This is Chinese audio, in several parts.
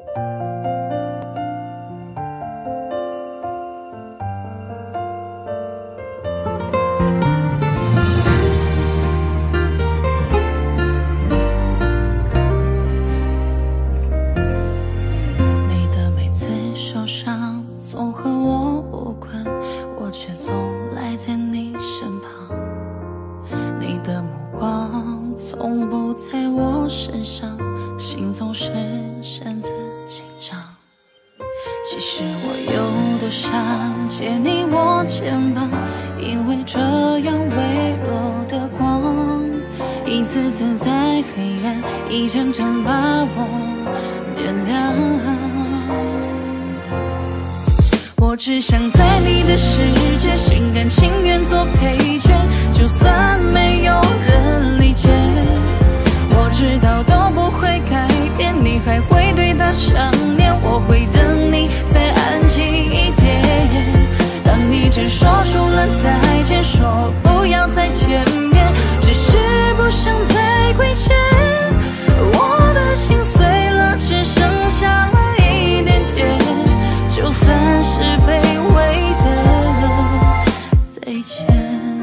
我只想在你的世界心甘情愿做配角，就算没有人理解，我知道都不会改变，你还会对他想念，我会等你再安静一点。当你真说出了再见，说不要再见面，只是不想再亏欠，我的心碎了，只剩下了一点点，就算是卑微的再见。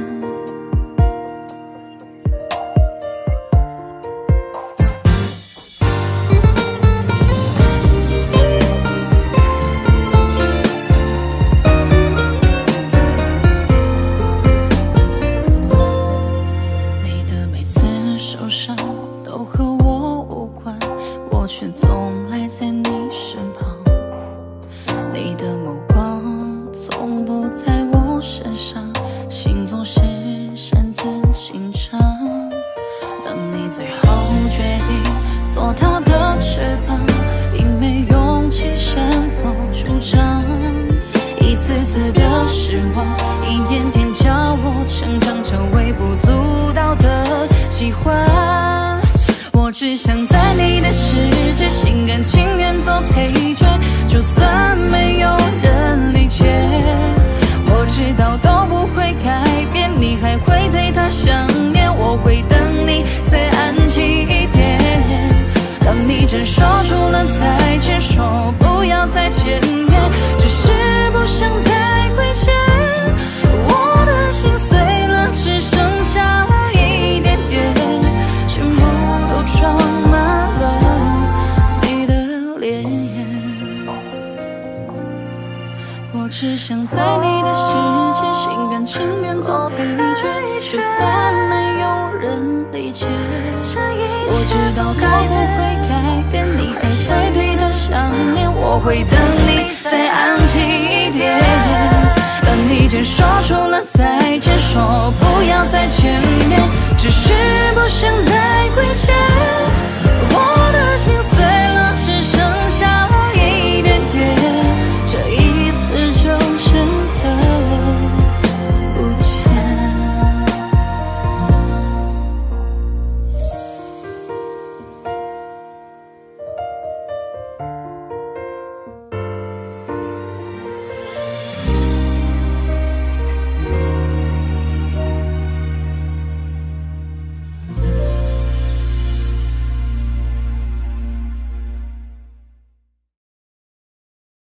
你的每次受伤都和我无关，我却总赖在你身旁。你的目光从不在我身上，心总是擅自紧张。当你最后决定做他的翅膀，因没勇气擅作主张，一次次的失望，一点点叫我成长成微不足道的喜欢。我只想在你的世界心甘情愿做配角，就算没有人理解，我知道都不会改变，你还会对他想念，我会等你再安静一点。当你真说出了再见，说不要再见面，只是不想再亏欠，我的心碎了，只剩下了一点点，全部都装满了你的脸。我只想在你的世界心甘情愿做配角，就算没有人理解，我知道都不会改变，你还会对他想念，我会等你再安静一点。当你真说出了再见，说不要再